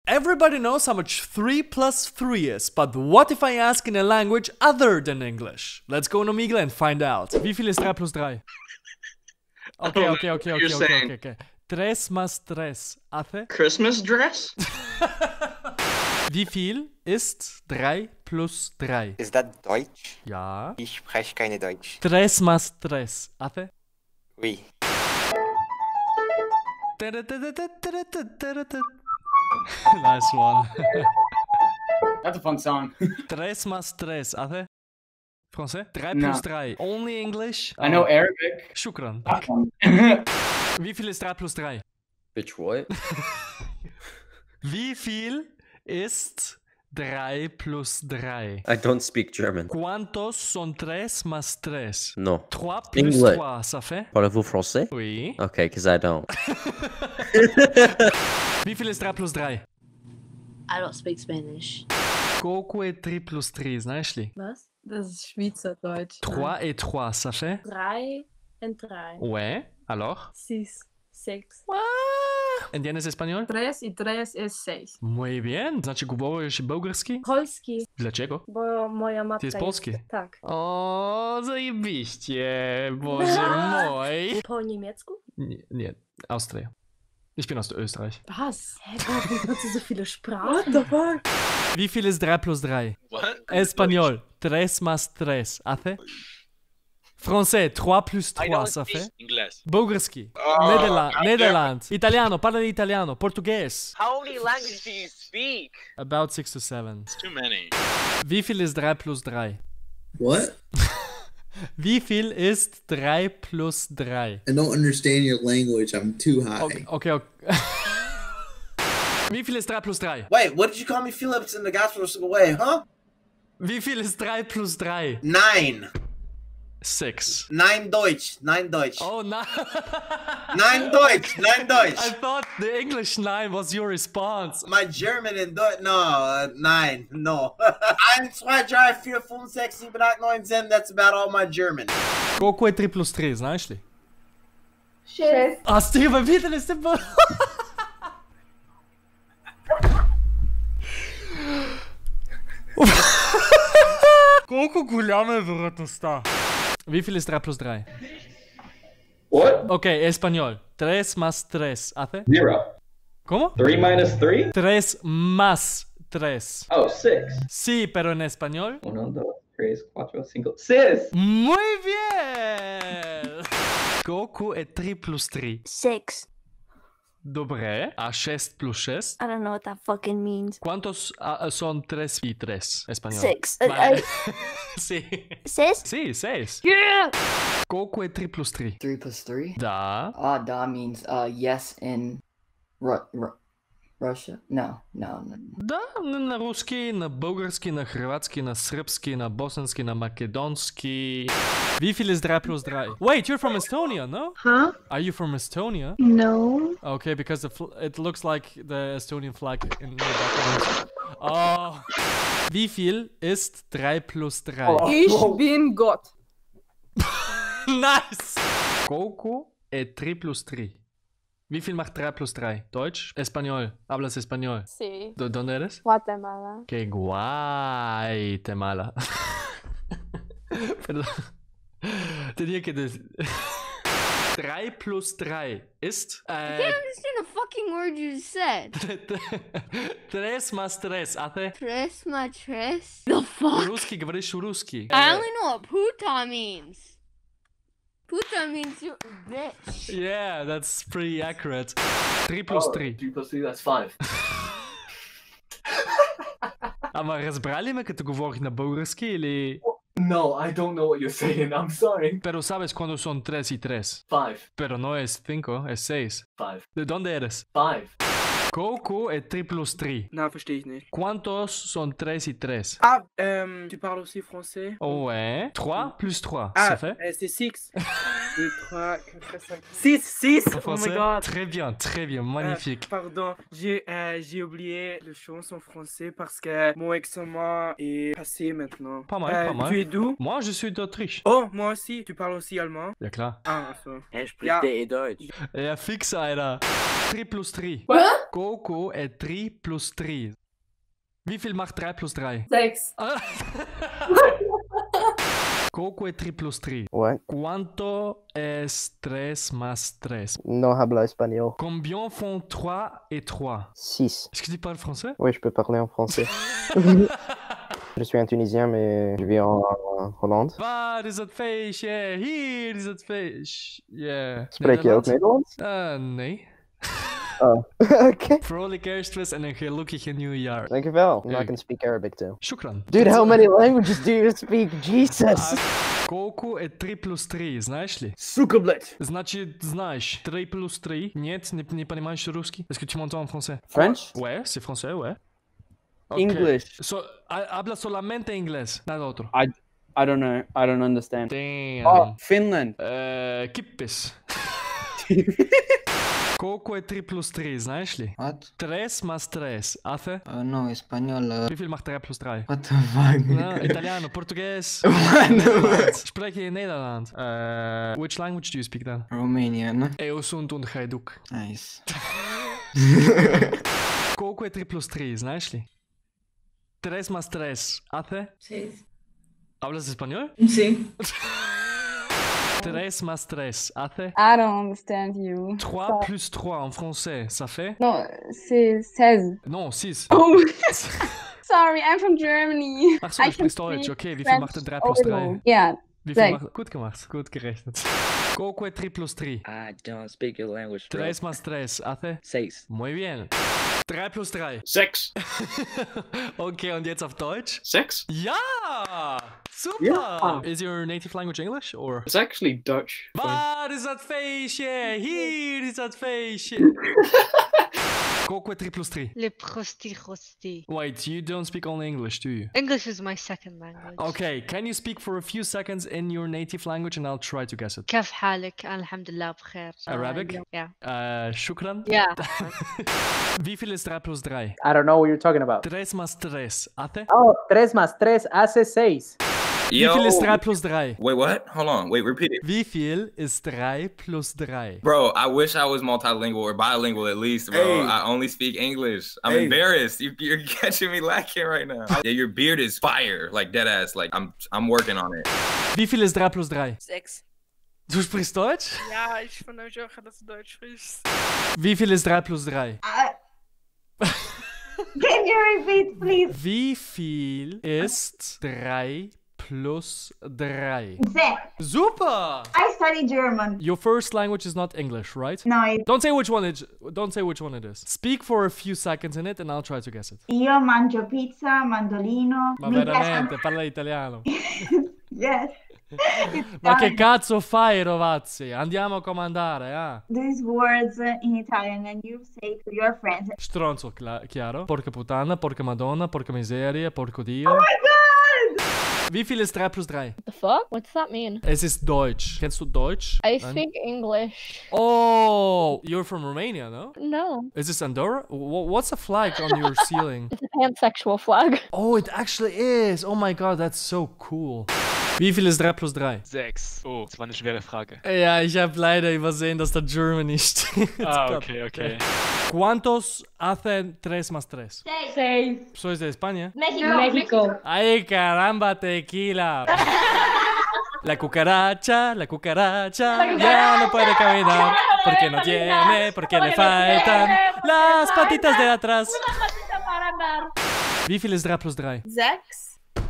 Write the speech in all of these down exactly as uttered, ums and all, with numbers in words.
Everybody knows how much three plus three is, but what if I ask in a language other than English? Let's go on Omegle and find out. Wie viel ist drei plus drei? Okay, okay, okay, okay, okay, okay, okay. Tres más tres hace? Christmas dress? Wie viel ist drei plus drei? Ist das Deutsch? Ja. Ich spreche keine Deutsch. Tres más tres hace? Oui. Nice one. That's a fun song. Tres más tres hace? Français? Drei No. plus drei. Only English? I know Arabic. Shukran. That one. Wie viel ist drei plus drei? Bitch, what? Wie viel ist drei plus drei? I don't speak German. ¿Cuántos son tres más tres? No. Trois plus English. trois, ça fait? Parlez-vous français? Oui. Okay, because I don't. Wie viel ist drei plus drei? I don't speak Spanish. Coco et tri plus tri, знаешь ли? Was? Das ist Schweizerdeutsch. Trois et trois, ça fait? Drei und drei. Ouais, alors? Six, six. ¿Entiendes español? Tres i tres jest sześć. Muy bien. Znaczy говоришь bułgarski? Polski, Dlaczego? bo moja matka Ty jest polski? Tak. O, zajebiście, Boże mój. Po niemiecku? Nie, nie, Austria. Ich bin aus Österreich. Was? Hä, warum benutzt du so viele Sprachen? the fuck? Wie viel ist drei plus drei? What? Español. Tres más tres. Hace? Français. Trois plus trois. Ça fait? English. Bułgarski. Oh, Nederland. God Nederland. Italiano. Parla di italiano. Português. How many languages do you speak? About six to seven. It's too many. Wie viel ist drei plus drei? What? Wie viel ist drei plus drei? I don't understand your language. I'm too high. Okay, okay. okay. Wie viel ist drei plus drei? Wait, what did you call me, Phillips, in the gospel way, huh? Wie viel ist drei plus drei? Nine. Six. Nine Deutsch. Nine Deutsch. Oh, no. Nine Deutsch. Nine Deutsch. I thought the English nine was your response. My German and Deutsch. No, uh, nine. No. eins, zwei, drei, vier, fünf, sechs, sieben, acht, neun, zehn. That's about all my German. Coco é tri plus três, знаешь ли? Sześć. А, Стива, видели сте ба? Колко голяма е вероятността? Wie viel ist drei plus drei? What? Okay, español. Tres más tres. ¿Hace? Zero. ¿Cómo? Three minus three? Tres más tres. Oh, six. Sí, pero en español. Uno, dos, tres, cuatro, cinco, six. Muy bien! Колко е три plus три? Six. Добре. А шест plus шест? I don't know what that fucking means. ¿Cuántos ah, son tres y tres? Español. Six. Vale. Uh, Sí. Sis? Sí, seis. Yeah! Колко е три plus три? Three plus three? Да. Ah, da means uh yes in Ru- Ru- Russia. No, no, no. Да, на на руски, на български, на хрватски, на сръбски, на босански, на македонски. Wie viel ist drei plus drei? Wait, you're from Estonia, no? Huh? Are you from Estonia? No. Okay, because the fl it looks like the Estonian flag in the background. Oh. Wie viel ist drei plus drei? Ich bin Gott. Nice! Колко е три plus три? Wie viel macht drei plus drei? Deutsch? Español. Hablas español. Sí. ¿De dónde eres? Guatemala. Qué guay, Temala. Perdón. Tenía que decir. drei plus drei ist. I Äh, can't understand a fucking word you said. tres más tres. Hace. Tres más tres? The fuck? Русский, говоришь русский. I only know what puta means. Puta means you bitch. Yeah, that's pretty accurate. три plus три. Three plus three, that's five. Ама разбрали ме като говорих на български или... No, I don't know what you're saying. I'm sorry. Pero sabes cuando son tres y tres. Five. Pero no es cinco, es seis. Five. ¿De dónde eres? Five. Coco est tri plus tri. Non, verstehe ich nicht. ¿Cuántos son tres y tres? Ah, euh, tu parles aussi français? Ouais. trois plus trois, Ah, ça fait? euh, c'est six. deux, trois, quatre, cinq, six, six! En Oh my français? god! Très bien, très bien, magnifique. Euh, pardon, j'ai euh, j'ai oublié le chanson français parce que mon examen est passé maintenant. Pas mal, Euh, pas mal. Tu es d'où? Moi, je suis d'Autriche. Oh, moi aussi. Tu parles aussi allemand? Ja klar. Ah, also. Er spricht Ja. ja eh Deutsch. Ja, fix, Alter. drei plus drei. What? Coco est trois plus trois. Wie viel macht drei plus drei? Sechs. Coco est trois plus trois. Ouais. Cuánto es tres más tres? Non habla espagnol. Combien font trois et trois? six. Est-ce que tu parles français? Oui, je peux parler en français. Je suis un Tunisien, mais je vis en, en Hollande. Waar is het feestje? Hier is het feestje. Yeah. Spreek je ook Nederlands? Uh, nee. Oh, oké. Vrolijk kerstfeest en een gelukkige nieuwjaar. Dankjewel. Hey. I can speak Arabic too. Shukran. Dude, how many languages do you speak? Jesus. Coco est три плюс три, знаешь ли? Сука, блядь. Значит, знаешь, три плюс три. Нет, не, не понимаешь русский? Est-ce que tu m'entends en français? French? Ouais, c'est français, ouais. Okay. English. So, habla solamente inglés, nada otro. I, I don't know. I don't understand. Damn. Oh, Finland. Uh, kippis. Coco est три plus три, знаешь ли? What? Tres más tres, hace? Uh, no, español. Uh... Wie viel macht drei plus drei? What the fuck? No, Italiano, Portuguese. What? Spreek je Nederland? Uh, which language do you speak then? Romanian. Eu sunt un haiduc. Nice. Coco est три plus три, знаешь ли? Tres más tres, hace? Seis. ¿Hablas español? Sí. Tres más tres, hace? I don't understand you. Trois plus trois en français, ça fait? No, c'est seize. Non, six. Oh. Sorry, I'm from Germany. Ach so, du sprichst Deutsch, okay. Wie viel macht denn drei plus drei? Ja, Wie viel sechs. macht... Gut gemacht, gut gerechnet. Coco est tres plus tres. I don't speak your language, bro. Tres más tres, hace? Seis. Muy bien. Drei plus drei. Sechs. Okay, und jetzt auf Deutsch? Sechs? Ja! Super! Yeah. Is your native language English, or? It's actually Dutch. Waar is dat feestje? Hier is dat feestje. Coco est tres plus tres. Le prosti rosti. Wait, you don't speak only English, do you? English is my second language. Okay, can you speak for a few seconds in your native language and I'll try to guess it? كيف حالك؟ الحمد لله بخير. Arabic? Yeah. Uh, shukran. Yeah. Wie viel ist drei plus drei? I don't know what you're talking about. Tres más tres, hace? Oh, tres más tres hace seis. Wie viel ist drei plus drei? Wait, what? Hold on. Wait, repeat it. Wie viel ist drei plus drei? Bro, I wish I was multilingual or bilingual at least, bro. Hey. I only speak English. I'm Hey. embarrassed. You, you're catching me lacking right now. Yeah, your beard is fire, like dead ass. Like I'm, I'm working on it. Wie viel ist drei plus drei? Sechs. Du sprichst Deutsch? Ja, ich von euch auch, dass du Deutsch sprichst. Wie viel ist drei plus drei? Can you repeat, please? Wie viel ist drei plus drei? Sechs. Super! I study German. Your first language is not English, right? No, it... Don't say which one it. Don't say which one it is. Speak for a few seconds in it, and I'll try to guess it. Io mangio pizza, mandolino. Ma mi veramente, piace... parla italiano. Yes. Ma che cazzo fai, Rovazzi? Andiamo a comandare, ah? These words in Italian and you say to your friends. Stronzo, cla- chiaro? Porca puttana, porca madonna, porca miseria, porco dio. Oh my god! Wie viel ist drei plus drei? The fuck? What's that mean? Es ist Deutsch. Kennst du Deutsch? I Nein? speak English. Oh, you're from Romania, no? No. Is this Andorra? W- what's the flag on your ceiling? It's a pansexual flag. Oh, it actually is. Oh my god, that's so cool. Wie viel ist drei plus drei? Sechs. Oh, das war eine schwere Frage. Ja, ich habe leider übersehen, dass da Germany steht. Ah, okay, okay. ¿Cuántos hacen tres más tres? Seis. ¿Sois de España? México. México. ¡Ay, caramba, tequila! La cucaracha, la cucaracha, ya no puede caminar, porque no tiene, porque le faltan las patitas de atrás. Wie viel ist drei plus drei? Sechs.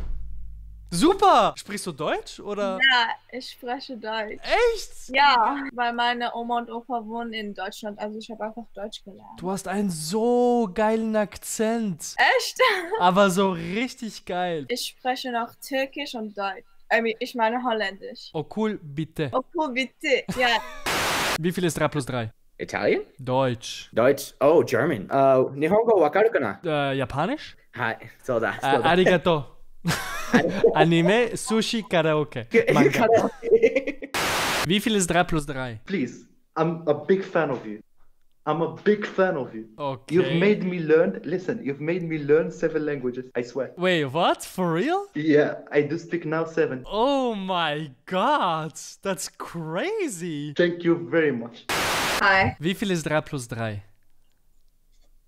Super! Sprichst du Deutsch, oder? Ja, ich spreche Deutsch. Echt? Ja, weil meine Oma und Opa wohnen in Deutschland, also ich habe einfach Deutsch gelernt. Du hast einen so geilen Akzent. Echt? Aber so richtig geil. Ich spreche noch Türkisch und Deutsch. I ich meine Holländisch. Oh cool, bitte. Oh cool, bitte. Ja. Wie viel ist drei plus drei? Italian? Deutsch. Deutsch. Oh, German. Uh, Nihongo wakaru kana? Äh, Japanisch? Hai, so da. Äh, arigato. Anime, Sushi, Karaoke. Manga. Wie viel ist drei plus drei? Please, I'm a big fan of you. I'm a big fan of you. Okay. You've made me learn, listen, you've made me learn seven languages, I swear. Wait, what? For real? Yeah, I do speak now seven. Oh my god, that's crazy. Thank you very much. Hi. Wie viel ist drei plus drei?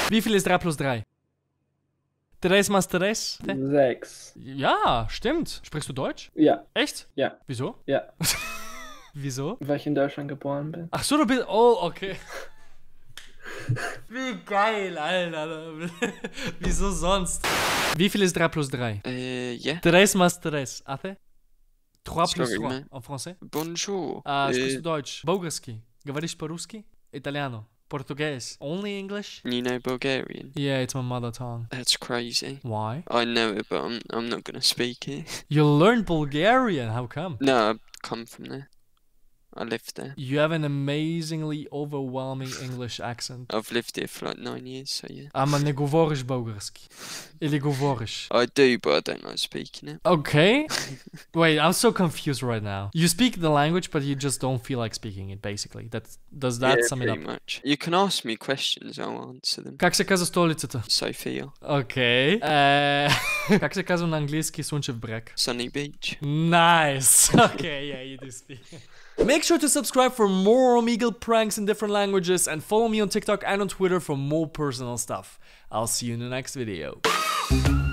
Wie viel ist drei plus drei? Tres más tres? Sechs. Ja, stimmt. Sprichst du Deutsch? Ja. Echt? Ja. Wieso? Ja. Wieso? Weil ich in Deutschland geboren bin. Ach so, du bist... Oh, okay. Wie geil, Alter. Wieso sonst? Wie viel ist drei plus drei? Euh, yeah. Tres más tres. Hace? trois plus Sorry, trois. man. En français? Bonjour. Ah, sprichst Euh, du Deutsch? Болгарский. Говоришь по-русски? Italiano. Portuguese. Only English? You know Bulgarian? Yeah, it's my mother tongue. That's crazy. Why? I know it, but I'm, I'm not gonna speak it. You learned Bulgarian. How come? No, I come from there. I lived there. You have an amazingly overwhelming English accent. I've lived here for like nine years, so yeah. Ама не говориш български. Или говориш? I do, but I don't like speaking it. Okay. Wait, I'm so confused right now. You speak the language, but you just don't feel like speaking it, basically. That's, does that yeah, sum it pretty up? much. You can ask me questions, I'll answer them. Как се казва столицата? Sofia. Okay. Uh, как се казва на английски Слънчев бряг? Sunny Beach. Nice. Okay, yeah, you do speak. Make sure to subscribe for more Omegle pranks in different languages and follow me on TikTok and on Twitter for more personal stuff. I'll see you in the next video.